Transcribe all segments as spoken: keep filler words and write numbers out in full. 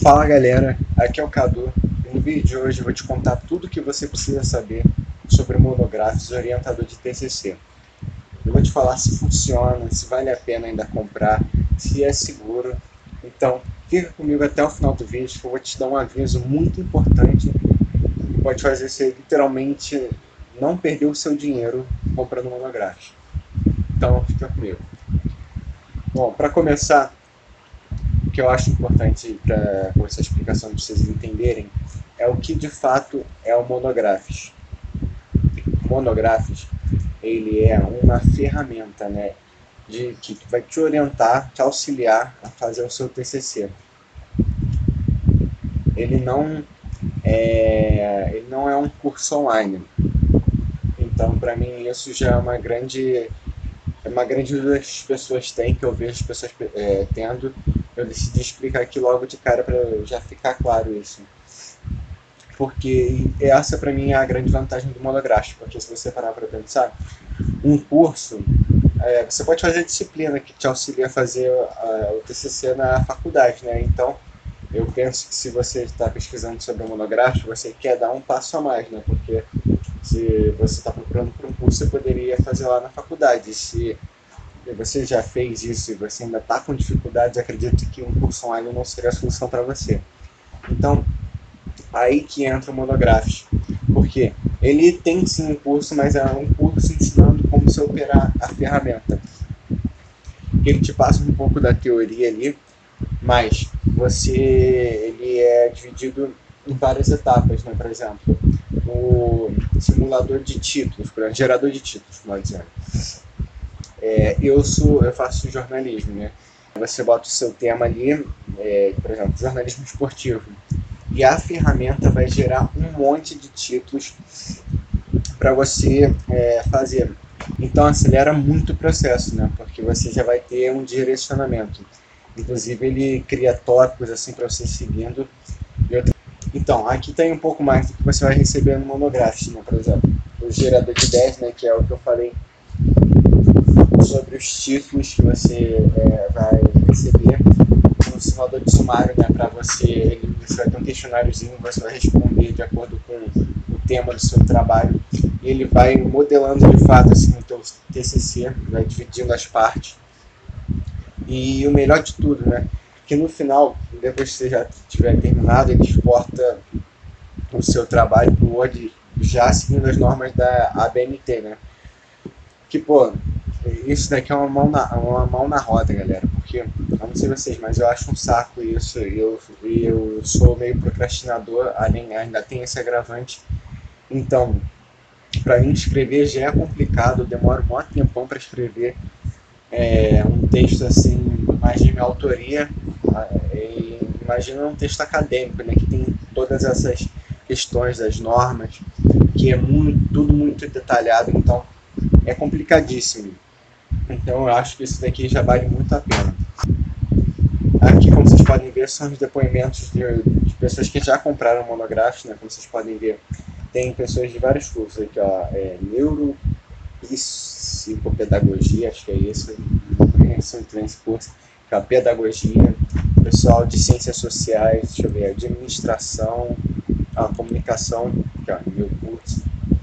Fala galera, aqui é o Cadu e no vídeo de hoje eu vou te contar tudo o que você precisa saber sobre monográficos orientador de T C C. Eu vou te falar se funciona, se vale a pena ainda comprar, se é seguro. Então fica comigo até o final do vídeo que eu vou te dar um aviso muito importante que pode fazer você literalmente não perder o seu dinheiro comprando monográfico. Então fica comigo. Bom, para começar, o que eu acho importante para essa explicação para vocês entenderem é o que de fato é o monográficos. O monográficos, ele é uma ferramenta, né, de, que vai te orientar, te auxiliar a fazer o seu T C C. Ele não é, ele não é um curso online. Então, para mim, isso já é uma grande, é uma grande dúvida que as pessoas têm, que eu vejo as pessoas é, tendo. Eu decidi explicar aqui logo de cara para já ficar claro isso. Porque essa para mim é a grande vantagem do monográfico, porque se você parar para pensar, um curso, é, você pode fazer disciplina que te auxilia a fazer a, o T C C na faculdade, né? Então, eu penso que se você está pesquisando sobre o monográfico, você quer dar um passo a mais, né? Porque se você está procurando por um curso, você poderia fazer lá na faculdade. Se você já fez isso e você ainda está com dificuldades, acredito que um curso online não seria a solução para você. Então, aí que entra o monográfico. Porque ele tem sim um curso, mas é um curso ensinando como se operar a ferramenta. Ele te passa um pouco da teoria ali, mas você, ele é dividido em várias etapas, né? Por exemplo, o simulador de títulos, por exemplo, gerador de títulos, como eu dizendo. É, eu, sou, eu faço jornalismo, né? Você bota o seu tema ali, é, por exemplo, jornalismo esportivo, e a ferramenta vai gerar um monte de títulos para você é, fazer. Então acelera muito o processo, né? Porque você já vai ter um direcionamento. Inclusive ele cria tópicos assim para você seguindo. Então aqui tem um pouco mais do que você vai receber no monográfico, né? Por exemplo, o gerador de ideias, né? Que é o que eu falei sobre os títulos que você é, vai receber no simulador de sumário, né, para você, ele, você vai ter um questionáriozinho, você vai responder de acordo com o tema do seu trabalho, e ele vai modelando de fato assim, o teu T C C, vai dividindo as partes, e o melhor de tudo, né, que no final, depois que você já tiver terminado, ele exporta o seu trabalho para o Word já seguindo as normas da A B N T, né, que pô, isso daqui é uma mão na, uma mão na roda, galera, porque, eu não sei vocês, mas eu acho um saco isso, e eu, eu sou meio procrastinador, além, ainda tem esse agravante, então, para mim escrever já é complicado, eu demoro um tempão para escrever é, um texto assim, mais de minha autoria, e imagina um texto acadêmico, né, que tem todas essas questões das normas, que é muito, tudo muito detalhado, então é complicadíssimo. Então eu acho que isso daqui já vale muito a pena. Aqui, como vocês podem ver, são os depoimentos de, de pessoas que já compraram monográficos, né? Como vocês podem ver, tem pessoas de vários cursos aqui, ó, é, neuropsicopedagogia, acho que é isso, não conheço muito esse curso, que é a pedagogia, pessoal de ciências sociais, deixa eu ver, administração, a comunicação, que é o meu curso.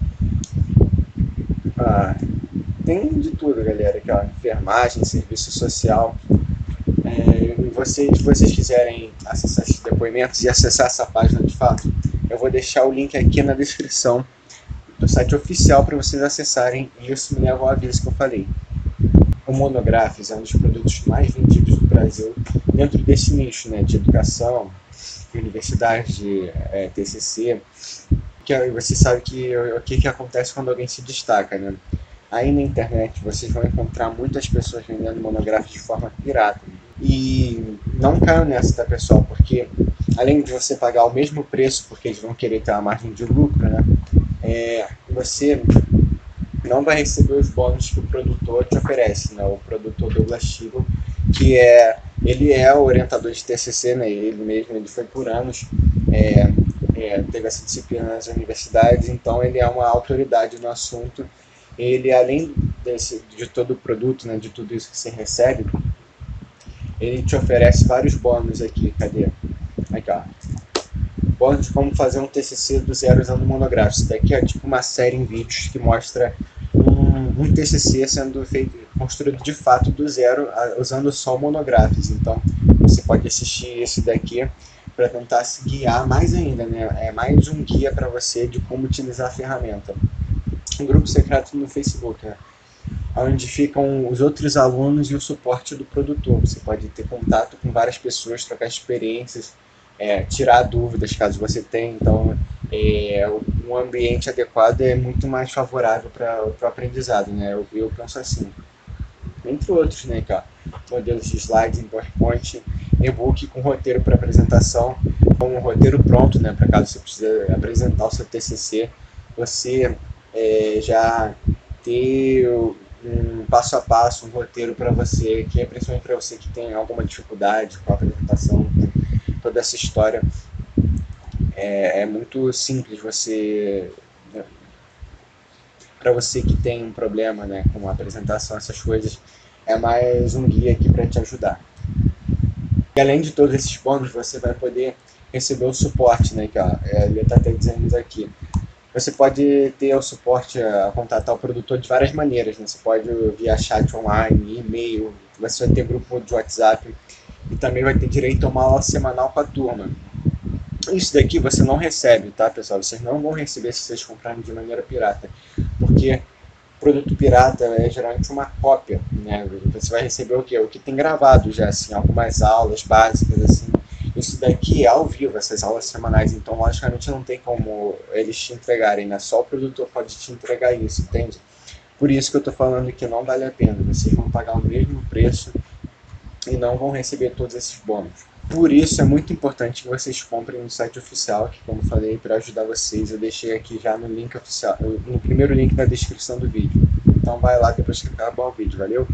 Ah, tem de tudo, galera, aqui, ó, enfermagem, serviço social. É, e vocês, se vocês quiserem acessar esses depoimentos e acessar essa página de fato, eu vou deixar o link aqui na descrição do site oficial para vocês acessarem, e isso me leva ao aviso que eu falei. O Monográficos é um dos produtos mais vendidos do Brasil dentro desse nicho, né, de educação, de universidade, de é, T C C, que você sabe que o que, que acontece quando alguém se destaca, né? Aí na internet vocês vão encontrar muitas pessoas vendendo monográficos de forma pirata. E não caiam nessa, tá, pessoal? Porque além de você pagar o mesmo preço, porque eles vão querer ter uma margem de lucro, né? É, você não vai receber os bônus que o produtor te oferece, né? O produtor Douglas Chigo, que é, ele é o orientador de T C C, né? Ele mesmo, ele foi por anos, é, é, teve essa disciplina nas universidades, então ele é uma autoridade no assunto. Ele, além desse, de todo o produto, né, de tudo isso que você recebe, ele te oferece vários bônus aqui, cadê? Aqui, ó. Pontos de como fazer um T C C do zero usando monográfico. Isso daqui é tipo uma série em vídeos que mostra um, um T C C sendo feito, construído de fato do zero, usando só monográficos. Então, você pode assistir esse daqui para tentar se guiar mais ainda, né? É mais um guia para você de como utilizar a ferramenta. Um grupo secreto no Facebook, né? Onde ficam os outros alunos e o suporte do produtor. Você pode ter contato com várias pessoas, trocar experiências, é, tirar dúvidas caso você tenha. Então, é, um ambiente adequado é muito mais favorável para o aprendizado, né? Eu, eu penso assim. Entre outros, né, cara? Modelos de slides em PowerPoint, e-book com roteiro para apresentação, com um roteiro pronto, né, para caso você precise apresentar o seu T C C, você é, já ter um passo a passo, um roteiro para você, que é principalmente para você que tem alguma dificuldade com a apresentação, toda essa história. É, é muito simples você, para você que tem um problema, né, com a apresentação, essas coisas, é mais um guia aqui para te ajudar. E além de todos esses bônus, você vai poder receber o suporte, né, que ó, ele está até dizendo isso aqui. Você pode ter o suporte a contatar o produtor de várias maneiras, né? Você pode via chat online, e-mail, você vai ter grupo de WhatsApp e também vai ter direito a uma aula semanal com a turma. Isso daqui você não recebe, tá, pessoal? Vocês não vão receber se vocês comprarem de maneira pirata, porque produto pirata é geralmente uma cópia, né? Você vai receber o quê? O que tem gravado já, assim, algumas aulas básicas, assim. Isso daqui é ao vivo, essas aulas semanais, então logicamente não tem como eles te entregarem, né? Só o produtor pode te entregar isso, entende? Por isso que eu tô falando que não vale a pena, vocês vão pagar o mesmo preço e não vão receber todos esses bônus. Por isso é muito importante que vocês comprem no site oficial, que como eu falei, para ajudar vocês, eu deixei aqui já no link oficial, no primeiro link na descrição do vídeo. Então vai lá depois que acabar o vídeo, valeu?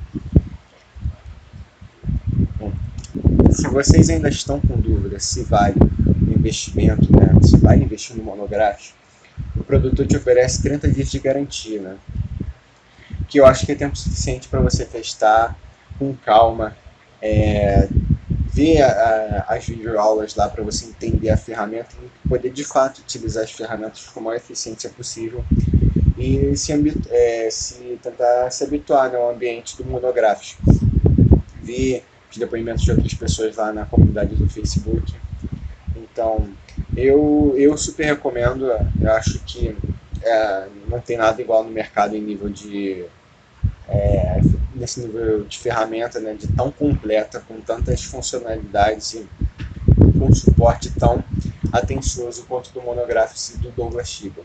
Bom, se vocês ainda estão com dúvida se vale o investimento, né, se vale investir no monográfico, o produtor te oferece trinta dias de garantia, né, que eu acho que é tempo suficiente para você testar com calma, é, ver a, a, as videoaulas lá para você entender a ferramenta e poder de fato utilizar as ferramentas com a maior eficiência possível e se, é, se tentar se habituar, né, ao ambiente do monográfico. Ver os depoimentos de outras pessoas lá na comunidade do Facebook. Então, eu, eu super recomendo, eu acho que é, não tem nada igual no mercado em nível de... É, nesse nível de ferramenta, né, de tão completa, com tantas funcionalidades e com um suporte tão atencioso quanto do monográfico do Douglas Chiba.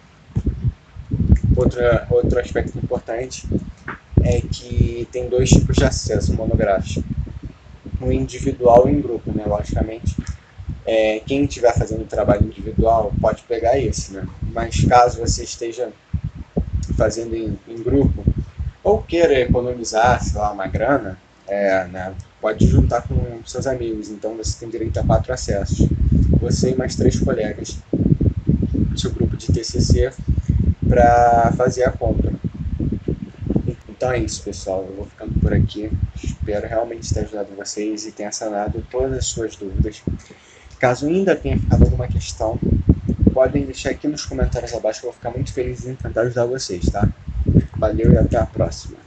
Outro, outro aspecto importante é que tem dois tipos de acesso monográfico. Um individual e em grupo, né, logicamente. É, quem estiver fazendo trabalho individual pode pegar esse, né? Mas caso você esteja fazendo em, em grupo, ou queira economizar, sei lá, uma grana, é, né, pode juntar com seus amigos. Então você tem direito a quatro acessos. Você e mais três colegas do seu grupo de T C C para fazer a compra. Então é isso, pessoal. Eu vou ficando por aqui. Espero realmente ter ajudado vocês e tenha sanado todas as suas dúvidas. Caso ainda tenha ficado alguma questão, podem deixar aqui nos comentários abaixo que eu vou ficar muito feliz em tentar ajudar vocês, tá? Valeu e até a próxima.